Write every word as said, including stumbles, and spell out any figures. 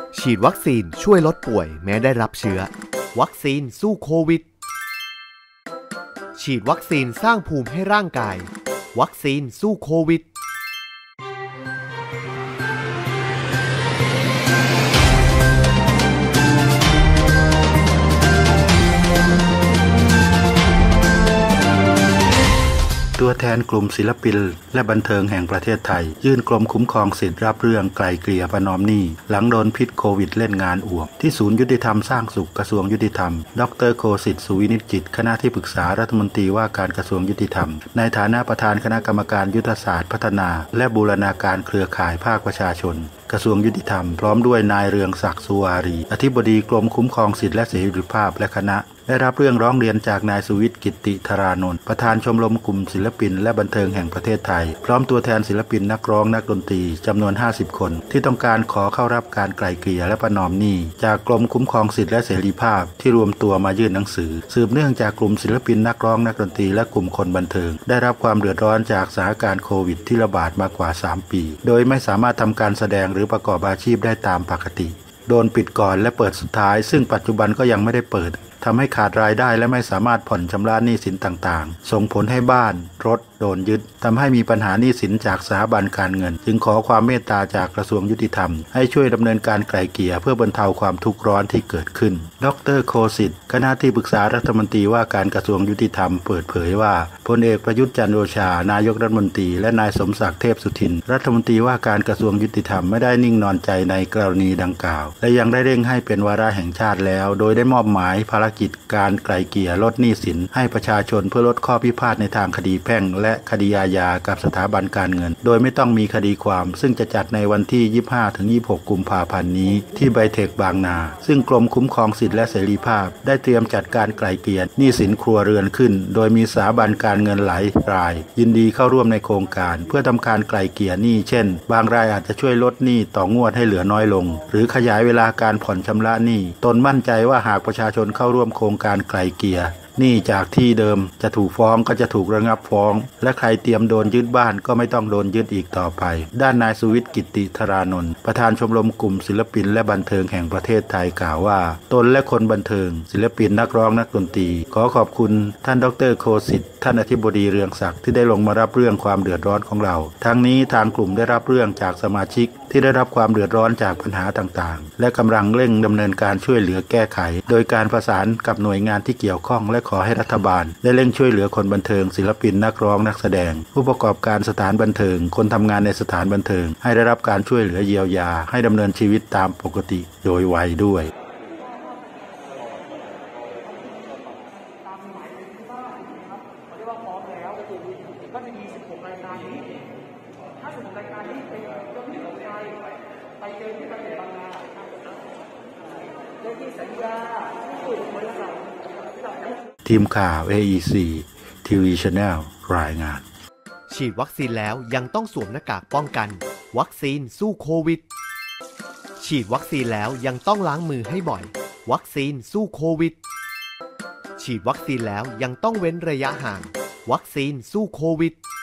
ฉีดวัคซีนช่วยลดป่วยแม้ได้รับเชื้อวัคซีนสู้โควิดฉีดวัคซีนสร้างภูมิให้ร่างกายวัคซีนสู้โควิดตัวแทนกลุ่มศิลปินและบันเทิงแห่งประเทศไทยยื่นกรมคุ้มครองสิทธิ์รับเรื่องไกลเกลี่ยประนอมหนี้หลังโดนพิษโควิดเล่นงานอ่วมที่ศูนย์ยุติธรรมสร้างสุขกระทรวงยุติธรรมดร.โคสิทธิ์ สุวินิจจิตคณะที่ปรึกษารัฐมนตรีว่าการกระทรวงยุติธรรมในฐานะประธานคณะกรรมการยุทธศาสตร์พัฒนาและบูรณาการเครือข่ายภาคประชาชนกระทรวงยุติธรรมพร้อมด้วยนายเรืองศักดิ์สุวารีอธิบดีกรมคุ้มครองสิทธิและเสรีภาพและคณะได้รับเรื่องร้องเรียนจากนายสุวิทย์กิตติธารานนท์ประธานชมรมกลุ่มศิลปินและบันเทิงแห่งประเทศไทยพร้อมตัวแทนศิลปินนักร้องนักดนตรีจำนวนห้าสิบคนที่ต้องการขอเข้ารับการไกล่เกลี่ยและประนอมหนี้จากกรมคุ้มครองสิทธิและเสรีภาพที่รวมตัวมายื่นหนังสือสืบเนื่องจากกลุ่มศิลปินนักร้องนักดนตรีและกลุ่มคนบันเทิงได้รับความเดือดร้อนจากสถานการณ์โควิดที่ระบาดมากว่าสามปีโดยไม่สามารถทำการแสดงหรือประกอบอาชีพได้ตามปกติโดนปิดก่อนและเปิดสุดท้ายซึ่งปัจจุบันก็ยังไม่ได้เปิดทำให้ขาดรายได้และไม่สามารถผ่อนชำระหนี้สินต่างๆส่งผลให้บ้านรถโดนยึดทำให้มีปัญหาหนี้สินจากสถาบันการเงินจึงขอความเมตตาจากกระทรวงยุติธรรมให้ช่วยดำเนินการไกล่เกลี่ยเพื่อบรรเทาความทุกข์ร้อนที่เกิดขึ้นดร.โคสิทธิ์คณะที่ปรึกษารัฐมนตรีว่าการกระทรวงยุติธรรมเปิดเผยว่าพลเอกประยุทธ์จันทร์โอชานายกรัฐมนตรีและนายสมศักดิ์เทพสุทินรัฐมนตรีว่าการกระทรวงยุติธรรมไม่ได้นิ่งนอนใจในกรณีดังกล่าวและยังได้เร่งให้เป็นวาระแห่งชาติแล้วโดยได้มอบหมายภารกิจการไกล่เกลี่ยลดหนี้สินให้ประชาชนเพื่อลดข้อพิพาทในทางคดีแพ่งและคดีอาญากับสถาบันการเงินโดยไม่ต้องมีคดีความซึ่งจะจัดในวันที่ ยี่สิบห้าถึงยี่สิบหก กุมภาพันธ์นี้ที่ไบเทคบางนาซึ่งกรมคุ้มครองสิทธิและเสรีภาพได้เตรียมจัดการไกล่เกลี่ยหนี้สินครัวเรือนขึ้นโดยมีสถาบันการเงินหลายรายยินดีเข้าร่วมในโครงการเพื่อทำการไกล่เกลี่ยหนี้เช่นบางรายอาจจะช่วยลดหนี้ต่องวดให้เหลือน้อยลงหรือขยายเวลาการผ่อนชำระหนี้ตนมั่นใจว่าหากประชาชนเข้าร่วมโครงการไกล่เกลี่ยหนี้จากที่เดิมจะถูกฟ้องก็จะถูกระงับฟ้องและใครเตรียมโดนยึดบ้านก็ไม่ต้องโดนยึดอีกต่อไปด้านนายสุวิทย์กิตติธารานนท์ประธานชมรมกลุ่มศิลปินและบันเทิงแห่งประเทศไทยกล่าวว่าตนและคนบันเทิงศิลปินนักร้องนักดนตรีขอขอบคุณท่านดร.โคสิทธิ์ท่านอธิบดีเรืองศักดิ์ที่ได้ลงมารับเรื่องความเดือดร้อนของเราทั้งนี้ทางกลุ่มได้รับเรื่องจากสมาชิกที่ได้รับความเดือดร้อนจากปัญหาต่างๆและกำลังเร่งดำเนินการช่วยเหลือแก้ไขโดยการประสานกับหน่วยงานที่เกี่ยวข้องและขอให้รัฐบาลได้เร่งช่วยเหลือคนบันเทิงศิลปินนักร้องนักแสดงผู้ประกอบการสถานบันเทิงคนทำงานในสถานบันเทิงให้ได้รับการช่วยเหลือเยียวยาให้ดำเนินชีวิตตามปกติโดยไวด้วยก็จะมีสิบหกรายการนี้ถ้าสิบหกรายการนี้เป็นยกที่สนใจไปเจอที่ประเทศบางนาเรื่องที่สัญญาที่บริษัททีมข่าว เอ อี ซี ที วี Channel รายงานฉีดวัคซีนแล้วยังต้องสวมหน้ากากป้องกันวัคซีนสู้โควิดฉีดวัคซีนแล้วยังต้องล้างมือให้บ่อยวัคซีนสู้โควิดฉีดวัคซีนแล้วยังต้องเว้นระยะห่างวัคซีนสู้โควิด